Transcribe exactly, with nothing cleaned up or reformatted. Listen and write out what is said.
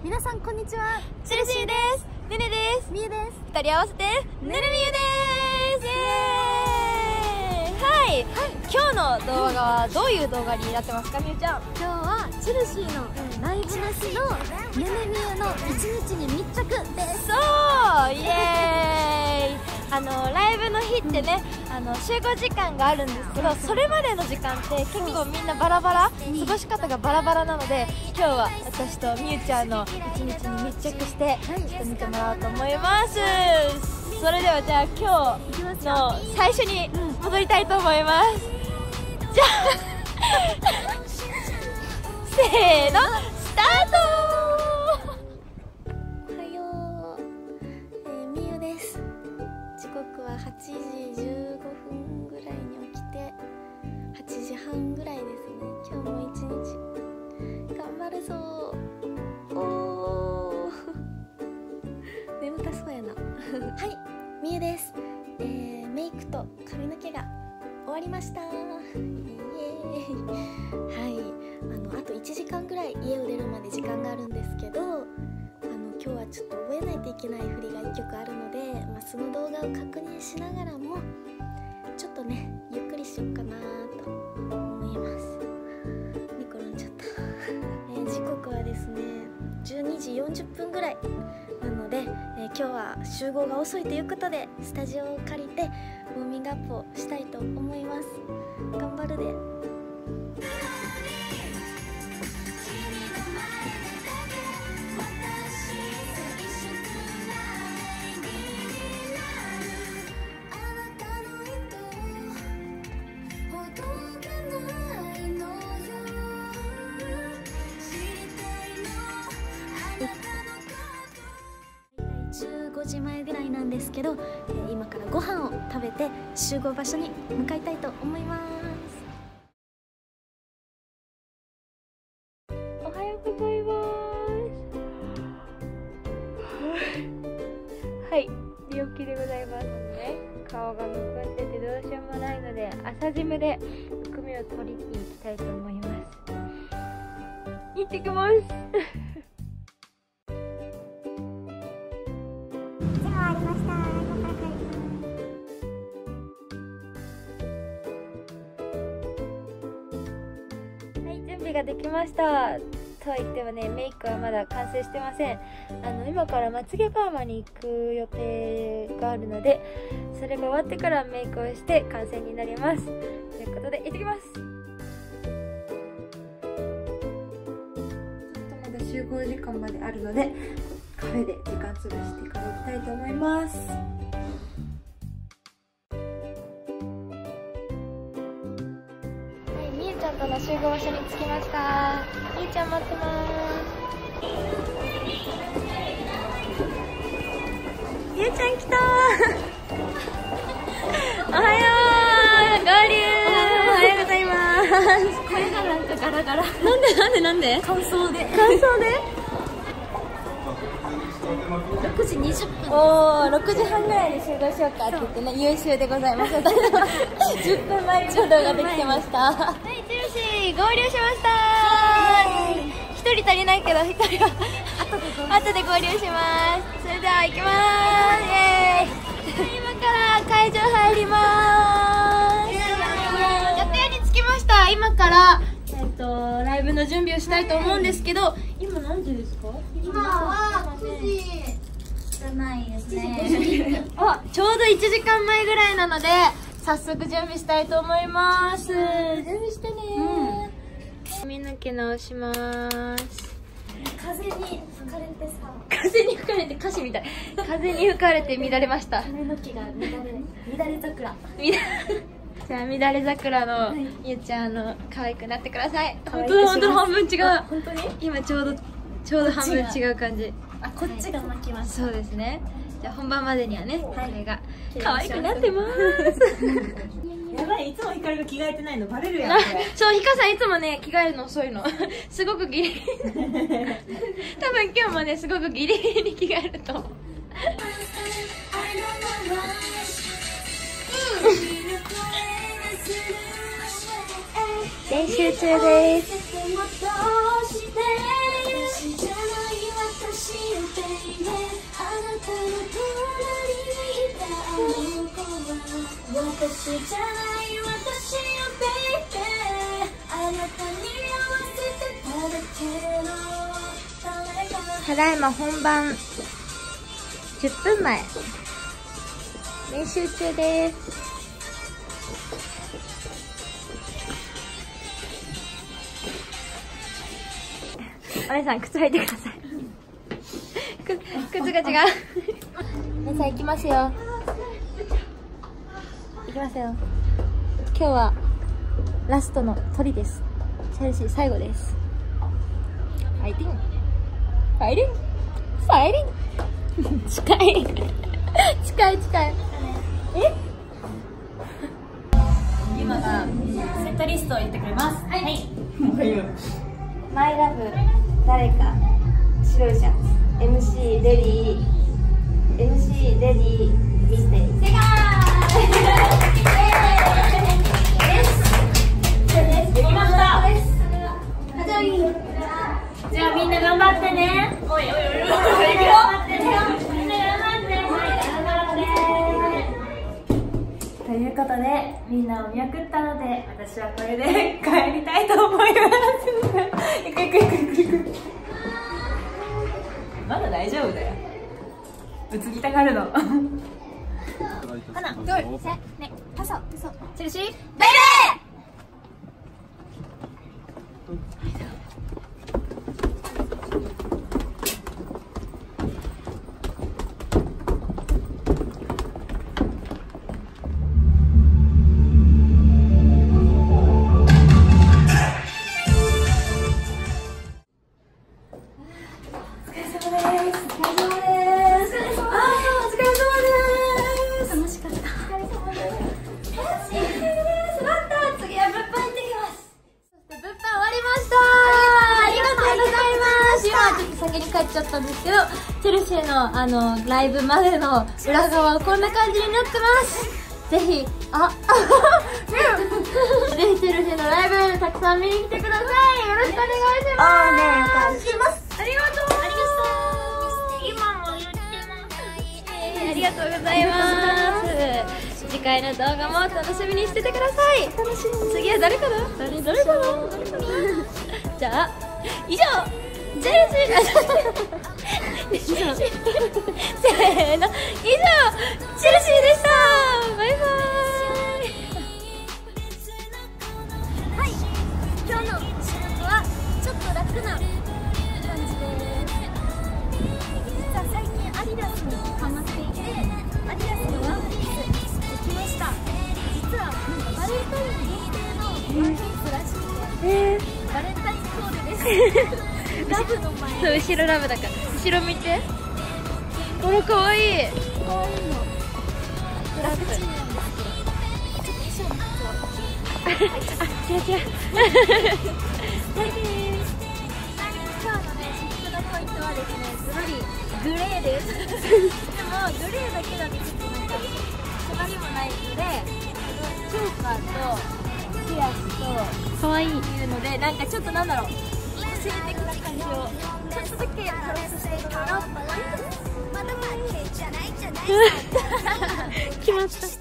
皆さんこんにちは。 チェルシーです。ねねです。 みゆです。 二人合わせてねねみゆです。イエーイ。はい、はい、今日の動画はどういう動画になってますか、みゆちゃん。 今日はチェルシーのライブなしのねねみゆの一日に密着です。 そうイエーイ。あのライブの日ってね、うん、あの集合時間があるんですけど、それまでの時間って結構みんなバラバラ、過ごし方がバラバラなので、今日は私とみゆちゃんの一日に密着してちょっと見てもらおうと思います。それではじゃあ今日の最初に戻りたいと思います。じゃあせーのスタート。 おはよう、えー、みゆです。時刻ははちじじゅうごふんぐらいに起きてはちじはんぐらいですね。今日も一日頑張るぞー。おー眠たそうやなはい、みゆです。えー、メイクと髪の毛が終わりました。イエーイ。はい、あのあといちじかんぐらい家を出るまで時間があるんですけど、あの今日はちょっと覚えないといけない振りがいっきょくあるので、まあ、その動画を確認しながらもちょっとねゆっくりしようかなと思います。寝転んじゃった、えー、時刻はですねじゅうにじよんじゅっぷんぐらいなので、えー、今日は集合が遅いということでスタジオを借りてウォーミングアップをしたいと思います。頑張るで。じゅうごじまえぐらいなんですけど、えー、今からご飯を食べて集合場所に向かいたいと思います。 おはようございます。はい寝起きでございますね。顔がむくんでてどうしようもないので朝ジムでむくみを取りに行きたいと思います。行ってきます準備ができました。とは言ってもね、メイクはまだ完成してません。あの今からまつげパーマに行く予定があるので、それが終わってからメイクをして完成になります。ということで行ってきます。ちょっとまだ集合時間まであるのでカフェで時間潰してから行きたいと思います。みゆちゃんとの集合場所に着きました。みゆちゃん待ってます。みゆちゃん来たおはよう、合流。おはようございます。 声がなんかガラガラ。 なんでなんでなんで乾燥で乾燥でろくじにじゅっぷん。 おー、ろくじはんぐらいに集合しようかって言ってね、優秀でございます。じゅっぷんまえに動画できてました。はい、チェルシー合流しましたー。ひとり足りないけどひとりは後で合流します。それでは行きまーす。イエーイ。今から会場入りまーす。楽屋に着きました。今からえっとライブの準備をしたいと思うんですけど、今何時ですか？ 今はくじじゃないですねあ、ちょうどいちじかんまえぐらいなので早速準備したいと思います。準備してねー、うん、髪の毛直します。 風に吹かれてさ、 風に吹かれて歌詞みたい。風に吹かれて乱れました。 髪の毛が乱れ乱れ桜じゃあ乱れ桜のゆうちゃんの可愛くなってください。 本当だ本当だ、半分違う。 本当に今ちょうどちょうど半分違う感じ。 あ、こっちが巻きます。 そうですね。じゃあ本番までにはね、これが可愛くいなってます。 やばい、いつもひかりが着替えてないのバレるやん。 そう、ひかさんいつもね着替えるの遅いの。すごくギリギリ。多分今日もねすごくギリギリに着替えると。練習中です。 私じゃない私よベイベー、あなたに合わせてただけの誰が。 ただいま本番じゅっぷんまえ、練習中です。お姉さん靴履いてください。く靴が違う。お姉さん行きますよ。行きますよ。今日はラストの鳥です。チェルシー最後です。ファイティングファイティングファイティング近い近い近い。え今がセットリストを言ってくれます。はい、はい、もう言う。 マイラブ誰か白いシャツ エムシー レディー エムシー レディーミステリー。正解できました。じゃあみんな頑張ってね。おいおいおいおい、頑張ってね。みんな頑張って。ということでみんなを見送ったので、私はこれで帰りたいと思います。行く行く行く行く。まだ大丈夫だよ。うつきたがるの。花、ゴール、せ、ね、パソ、パソ、チェルシー、ベイベー。 先に帰っちゃったんですけど、チェルシーのあのライブまでの裏側はこんな感じになってます。ぜひ、あ、ぜひチェルシーのライブたくさん見に来てください。よろしくお願いします。 お願いします。 ありがとう。ありがとう。今も言ってます。ありがとうございます。次回の動画も楽しみにしててください。楽しみ。次は誰かな？誰誰かな？誰かな？じゃあ以上。チェルシーせーの、以上チェルシーでした。バイバーイ。 はい、今日の仕事はちょっと楽な感じで、実は最近アディダスにハマっていて、アディダスのワンピースできました。実はバレンタイン限定のワンピースらしくて、えー、バレンタインコールです。ラブの前、 そう、後ろラブだから後ろ見て。これかわいい。 かわいいのラブチンなんですけど、ちょっと衣装のあ、違う違う。 大丈夫です。今日のね、私服のポイントはですね、ズバリグレーです。でもグレーだけだとちょっとなんか縛りもないので、チョーカーとピアスとかわいい。 いうので、なんかちょっとなんだろう、個性的な感じをちょっとだけプラスしているかなと思います。 決まった。